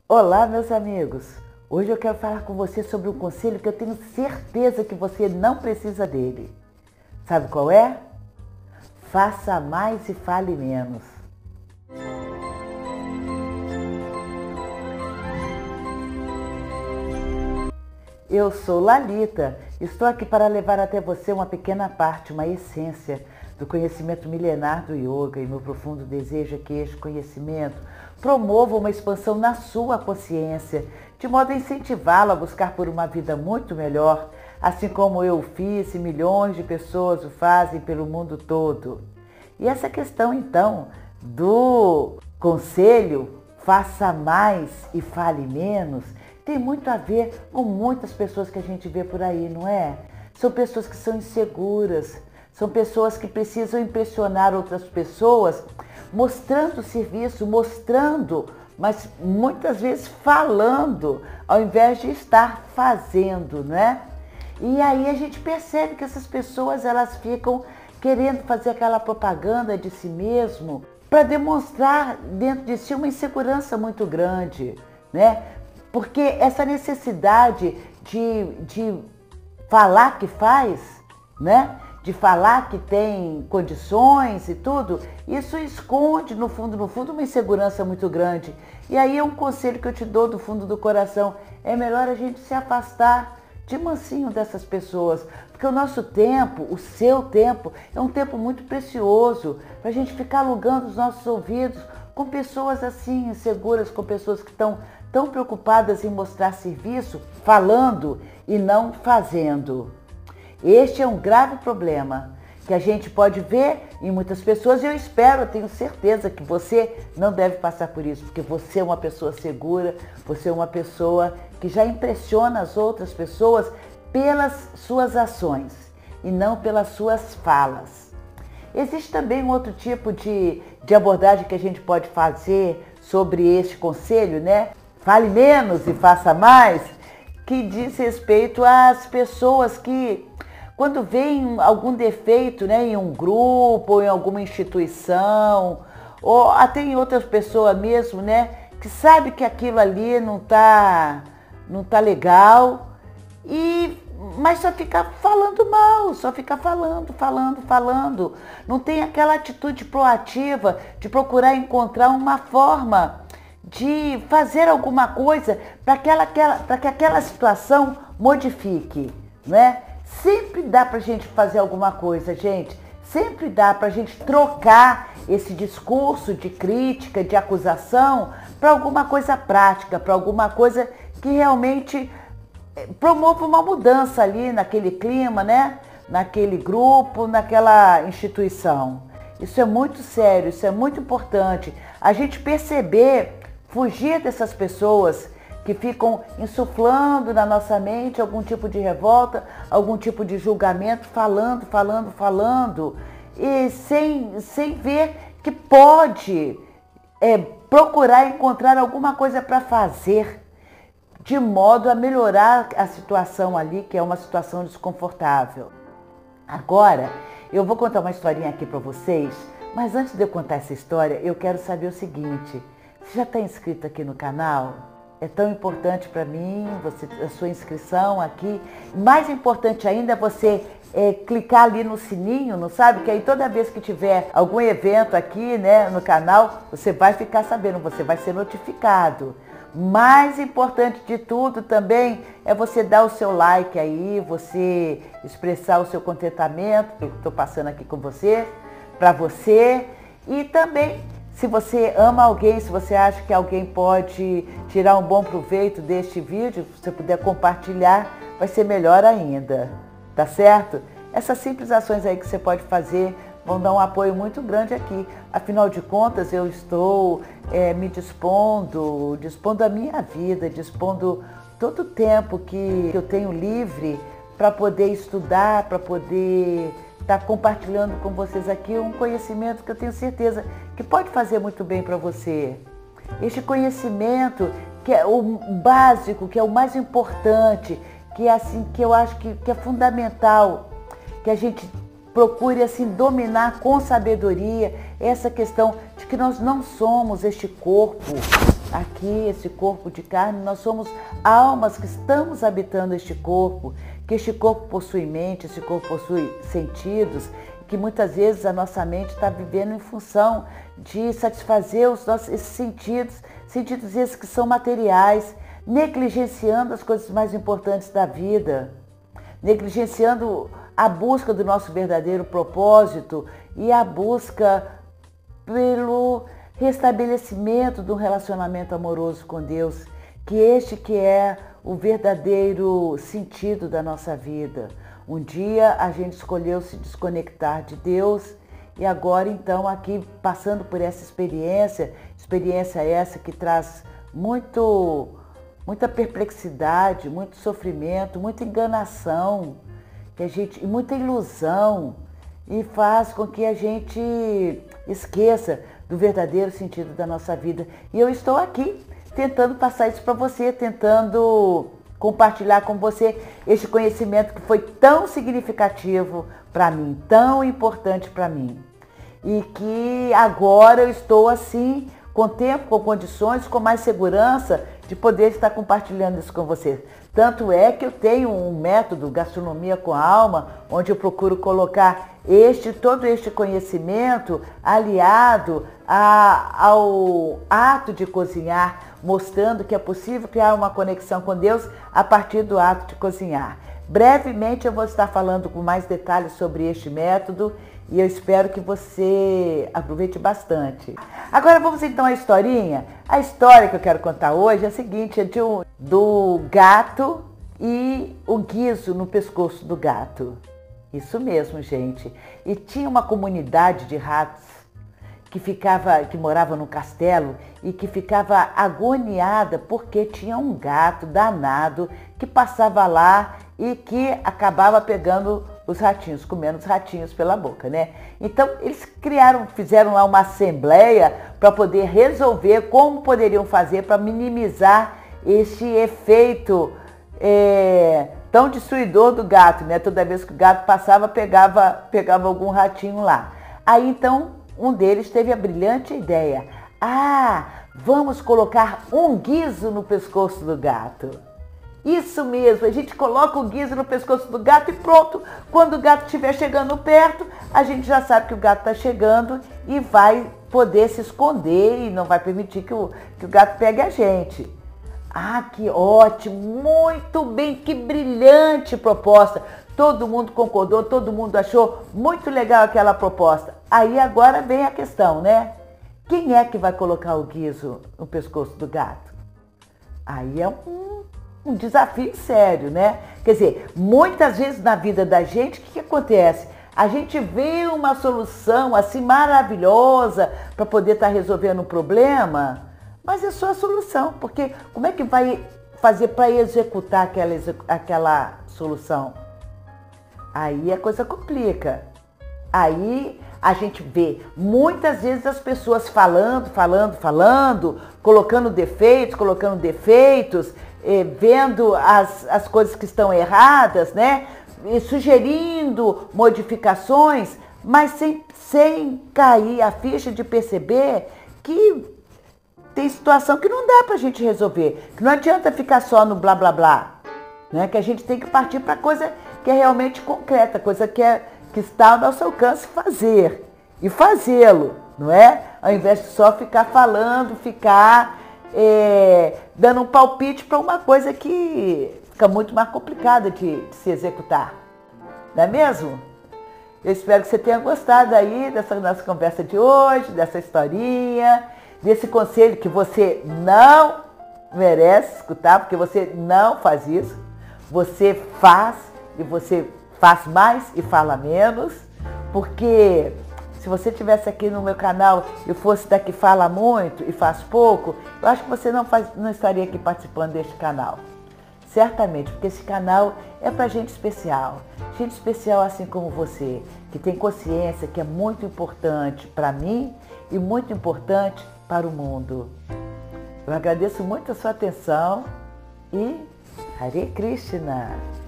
Olá, meus amigos! Hoje eu quero falar com você sobre um conselho que eu tenho certeza que você não precisa dele. Sabe qual é? Faça mais e fale menos. Eu sou Lalita, estou aqui para levar até você uma pequena parte, uma essência do conhecimento milenar do yoga, e meu profundo desejo é que este conhecimento promova uma expansão na sua consciência, de modo a incentivá-la a buscar por uma vida muito melhor, assim como eu fiz e milhões de pessoas o fazem pelo mundo todo. E essa questão então do conselho, faça mais e fale menos, tem muito a ver com muitas pessoas que a gente vê por aí, não é? São pessoas que são inseguras, são pessoas que precisam impressionar outras pessoas, mostrando o serviço, mostrando, mas muitas vezes falando, ao invés de estar fazendo, né? E aí a gente percebe que essas pessoas, elas ficam querendo fazer aquela propaganda de si mesmo para demonstrar dentro de si uma insegurança muito grande, né? Porque essa necessidade de falar que faz, né? De falar que tem condições e tudo, isso esconde no fundo, uma insegurança muito grande. E aí é um conselho que eu te dou do fundo do coração, é melhor a gente se afastar de mansinho dessas pessoas, porque o nosso tempo, o seu tempo, é um tempo muito precioso para a gente ficar alugando os nossos ouvidos com pessoas assim, inseguras, com pessoas que estão tão preocupadas em mostrar serviço, falando e não fazendo. Este é um grave problema que a gente pode ver em muitas pessoas, e eu tenho certeza que você não deve passar por isso, porque você é uma pessoa segura, você é uma pessoa que já impressiona as outras pessoas pelas suas ações e não pelas suas falas. Existe também um outro tipo de abordagem que a gente pode fazer sobre este conselho, né? Fale menos e faça mais, que diz respeito às pessoas que, quando veem algum defeito, né, em um grupo, ou em alguma instituição, ou até em outras pessoas mesmo, né, que sabe que aquilo ali não tá legal, mas só fica falando mal, só fica falando. Não tem aquela atitude proativa de procurar encontrar uma forma de fazer alguma coisa para que aquela situação modifique, né? Sempre dá para a gente fazer alguma coisa, gente. Sempre dá para a gente trocar esse discurso de crítica, de acusação, para alguma coisa prática, para alguma coisa que realmente promova uma mudança ali naquele clima, né? Naquele grupo, naquela instituição. Isso é muito sério, isso é muito importante. A gente perceber, fugir dessas pessoas que ficam insuflando na nossa mente algum tipo de revolta, algum tipo de julgamento, falando, e sem ver que pode procurar encontrar alguma coisa para fazer, de modo a melhorar a situação ali, que é uma situação desconfortável. Agora, eu vou contar uma historinha aqui para vocês, mas antes de eu contar essa história, eu quero saber o seguinte: você já está inscrito aqui no canal? É tão importante para mim a sua inscrição aqui. Mais importante ainda é você clicar ali no sininho, não sabe? Que aí toda vez que tiver algum evento aqui, né, no canal, você vai ficar sabendo, você vai ser notificado. Mais importante de tudo também é você dar o seu like aí, você expressar o seu contentamento que eu estou passando aqui com você, para você. E também, se você ama alguém, se você acha que alguém pode tirar um bom proveito deste vídeo, se você puder compartilhar, vai ser melhor ainda, tá certo? Essas simples ações aí que você pode fazer vão dar um apoio muito grande aqui. Afinal de contas, eu estou me dispondo a minha vida, dispondo todo o tempo que eu tenho livre para poder estudar, para poder estar compartilhando com vocês aqui um conhecimento que eu tenho certeza que pode fazer muito bem para você. Este conhecimento que é o básico, que é o mais importante, que é assim, que eu acho que é fundamental, que a gente procure assim dominar com sabedoria essa questão de que nós não somos este corpo aqui, esse corpo de carne, nós somos almas que estamos habitando este corpo, que este corpo possui mente, esse corpo possui sentidos, que muitas vezes a nossa mente está vivendo em função de satisfazer esses sentidos esses que são materiais, negligenciando as coisas mais importantes da vida, negligenciando a busca do nosso verdadeiro propósito e a busca pelo restabelecimento do relacionamento amoroso com Deus, que é o verdadeiro sentido da nossa vida. Um dia a gente escolheu se desconectar de Deus e agora então aqui passando por essa experiência essa que traz muita perplexidade, muito sofrimento, muita enganação, e muita ilusão, e faz com que a gente esqueça do verdadeiro sentido da nossa vida. E eu estou aqui tentando passar isso para você, tentando compartilhar com você este conhecimento que foi tão significativo para mim, tão importante para mim. E que agora eu estou assim, com tempo, com condições, com mais segurança de poder estar compartilhando isso com você. Tanto é que eu tenho um método, Gastronomia com a Alma, onde eu procuro colocar todo este conhecimento aliado ao ato de cozinhar, mostrando que é possível criar uma conexão com Deus a partir do ato de cozinhar. Brevemente eu vou estar falando com mais detalhes sobre este método e eu espero que você aproveite bastante. Agora vamos então à historinha. A história que eu quero contar hoje é a seguinte, do gato e o guizo no pescoço do gato. Isso mesmo, gente. E tinha uma comunidade de ratos que morava no castelo e que ficava agoniada porque tinha um gato danado que passava lá e que acabava pegando os ratinhos, comendo os ratinhos pela boca, né? Então eles fizeram lá uma assembleia para poder resolver como poderiam fazer para minimizar esse efeito tão destruidor do gato, né? Toda vez que o gato passava, pegava algum ratinho lá. Aí então um deles teve a brilhante ideia: vamos colocar um guizo no pescoço do gato. Isso mesmo, a gente coloca o guizo no pescoço do gato e pronto. Quando o gato estiver chegando perto, a gente já sabe que o gato está chegando e vai poder se esconder e não vai permitir que o gato pegue a gente. Que ótimo, muito bem, que brilhante proposta. Todo mundo concordou, todo mundo achou muito legal aquela proposta. Aí agora vem a questão, né? Quem é que vai colocar o guizo no pescoço do gato? Aí é um desafio sério, né? Quer dizer, muitas vezes na vida da gente, o que acontece? A gente vê uma solução assim maravilhosa para poder estar resolvendo um problema, mas é só a solução, porque como é que vai fazer para executar aquela solução? Aí a coisa complica. Aí a gente vê muitas vezes as pessoas falando, colocando defeitos, vendo as coisas que estão erradas, né? E sugerindo modificações, mas sem cair a ficha de perceber que tem situação que não dá pra gente resolver, que não adianta ficar só no blá blá blá, né? Que a gente tem que partir para coisa que é realmente concreta, coisa que está ao nosso alcance fazer e fazê-lo, não é? Ao invés de só ficar falando, dando um palpite para uma coisa que fica muito mais complicada de se executar, não é mesmo? Eu espero que você tenha gostado aí dessa nossa conversa de hoje, dessa historinha, desse conselho que você não merece escutar, porque você não faz isso, você faz e você faz mais e fala menos, porque se você estivesse aqui no meu canal e fosse daqui fala muito e faz pouco, eu acho que você não estaria aqui participando deste canal. Certamente, porque esse canal é para gente especial assim como você, que tem consciência que é muito importante para mim e muito importante para o mundo. Eu agradeço muito a sua atenção e Hare Krishna!